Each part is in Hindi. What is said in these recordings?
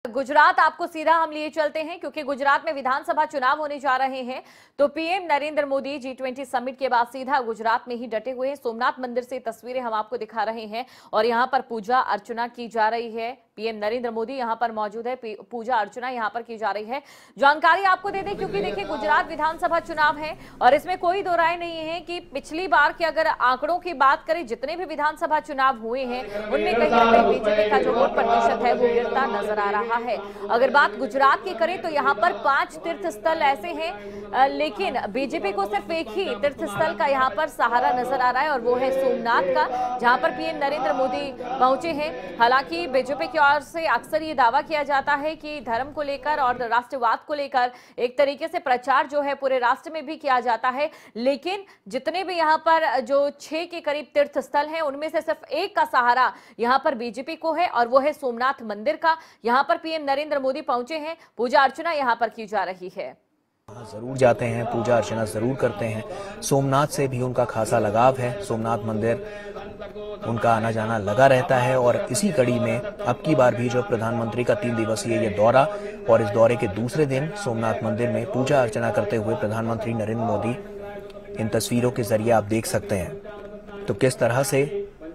गुजरात आपको सीधा हम लिए चलते हैं क्योंकि गुजरात में विधानसभा चुनाव होने जा रहे हैं। तो PM Narendra Modi G20 summit के बाद सीधा गुजरात में ही डटे हुए हैं। सोमनाथ मंदिर से तस्वीरें हम आपको दिखा रहे हैं और यहां पर पूजा अर्चना की जा रही है। पीएम नरेंद्र मोदी यहां पर मौजूद है, पूजा अर्चना यहां पर की जा रही है। जानकारी आपको दे दें क्योंकि देखिए गुजरात विधानसभा चुनाव है और इसमें कोई दो राय नहीं है कि पिछली बार के अगर आंकड़ों की बात करें, जितने भी विधानसभा चुनाव हुए हैं उनमें कहीं ना कहीं बीजेपी का जो वोट प्रतिशत है वो गिरता नजर आ रहा है। अगर बात गुजरात की करें तो यहां पर 5 तीर्थ स्थल ऐसे हैं, लेकिन बीजेपी को सिर्फ एक ही तीर्थ स्थल का यहां पर सहारा नजर आ रहा है और वो है सोमनाथ का, जहां पर पीएम नरेंद्र मोदी पहुंचे हैं। हालांकि बीजेपी की ओर से अक्सर ये दावा किया जाता है कि धर्म को लेकर और राष्ट्रवाद को लेकर एक तरीके से प्रचार जो है पूरे राष्ट्र में भी किया जाता है, लेकिन जितने भी यहां पर जो 6 के करीब तीर्थ स्थल हैं उनमें से सिर्फ एक का सहारा यहां पर बीजेपी को है और वो है सोमनाथ मंदिर का। यहां पर पीएम नरेंद्र मोदी पहुंचे हैं, पूजा अर्चना यहां पर की जा रही है। जरूर जाते हैं, पूजा अर्चना जरूर करते हैं। सोमनाथ से भी उनका खासा लगाव है, सोमनाथ मंदिर उनका आना जाना लगा रहता है और इसी कड़ी में अब की बार भी जो प्रधानमंत्री का 3 दिवसीय ये दौरा और इस दौरे के दूसरे दिन सोमनाथ मंदिर में पूजा अर्चना करते हुए प्रधानमंत्री नरेंद्र मोदी, इन तस्वीरों के जरिए आप देख सकते हैं तो किस तरह से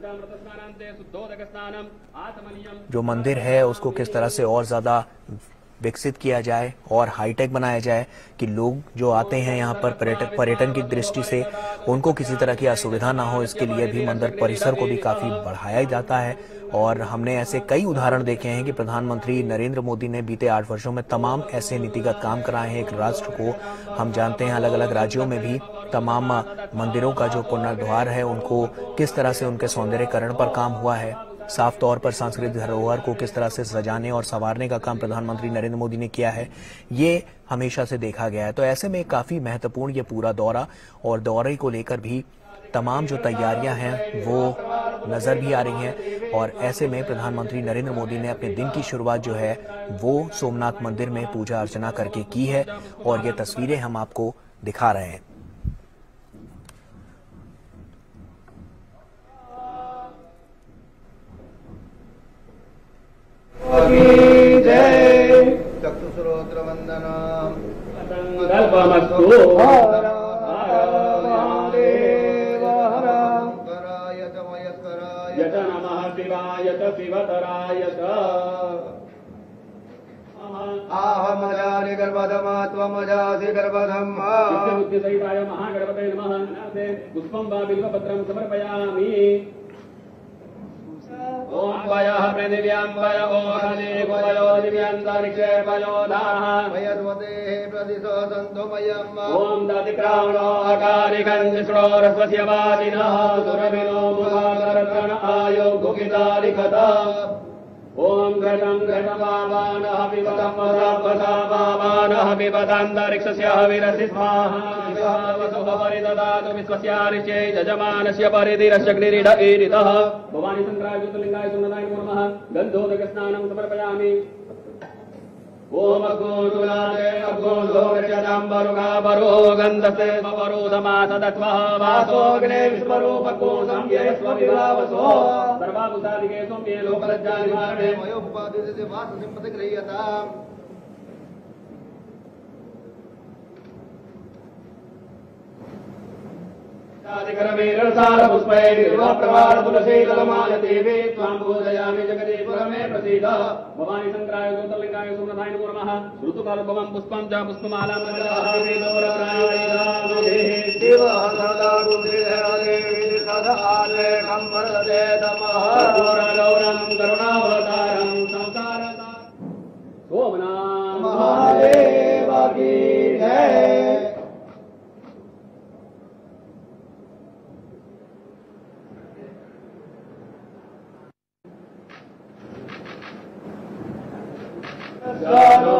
जो मंदिर है उसको किस तरह से और ज्यादा विकसित किया जाए और हाईटेक बनाया जाए कि लोग जो आते हैं यहाँ पर पर्यटन की दृष्टि से उनको किसी तरह की असुविधा ना हो, इसके लिए भी मंदिर परिसर को भी काफी बढ़ाया जाता है। और हमने ऐसे कई उदाहरण देखे हैं कि प्रधानमंत्री नरेंद्र मोदी ने बीते 8 वर्षों में तमाम ऐसे नीतिगत काम कराए हैं। एक राष्ट्र को हम जानते हैं अलग अलग राज्यों में भी तमाम मंदिरों का जो पुनर्द्वार है उनको किस तरह से उनके सौंदर्यीकरण पर काम हुआ है, साफ तौर पर सांस्कृतिक धरोहर को किस तरह से सजाने और संवारने का काम प्रधानमंत्री नरेंद्र मोदी ने किया है, ये हमेशा से देखा गया है। तो ऐसे में काफी महत्वपूर्ण ये पूरा दौरा और दौरे को लेकर भी तमाम जो तैयारियां हैं वो नजर भी आ रही हैं और ऐसे में प्रधानमंत्री नरेंद्र मोदी ने अपने दिन की शुरुआत जो है वो सोमनाथ मंदिर में पूजा अर्चना करके की है और ये तस्वीरें हम आपको दिखा रहे हैं। चक्षुश्रोत्र वंदनम आहमजानि गर्भधमात्वमजासि गर्भधम् बुद्धिसहिताय महागणपतये नमः। पुष्पं वा बिल्वपत्रं समर्पयामि। ओम वयः पृथिव्यां वय ओहने वयो दिव्यांतरिक्षे वयोधाः वयस्वते प्रदिशो सन्तु मयम् ओम दतिक्रामणो अकारिकञ्जिष्णोरस्वस्य वादिनः सुरभिनो मुखाकरतन आयो गुकितालिकत ओम घटं घटमावानः पिबतं वसावानः पिबतान्तरिक्षस्य हविरसि स्वाहा परिददातु विश्वस्यारिचे यजमानस्य परिधिरशग्निरिड ईरितः भवानी शंकराय ज्योतिर्लिंगाय सुन्दराय नमः। गन्धोदकस्नानं समर्पयामि। ओम अग्गोजुलादे अग्गोजोगचदाम्बरुगाबरो गन्धसे वरो समासदत्वः वासोऽग्ने विश्वरूपकोशं यस्वविभावसो सर्वाभूतादिके सौम्ये लोकलज्जानिवारणे वयोपादिते वाससिम्पतिगृह्यताम् अधिकरमेरसार पुष्पै निर्वाप्रवार तुलसीदलमाल देवी त्वां पूजयामि जगदीश्वर मे प्रसीद। भवानी शंकराय ज्योतिर्लिंगाय सुमनाय नमः। ऋतुकालभवं पुष्पं च पुष्पमालां देवः सदा गुरुदेवी सदाले कम्बरदे तमः पूर्णगौरं करुणावतारं संसारसारं सोमनाथ महादेव की जय। Jai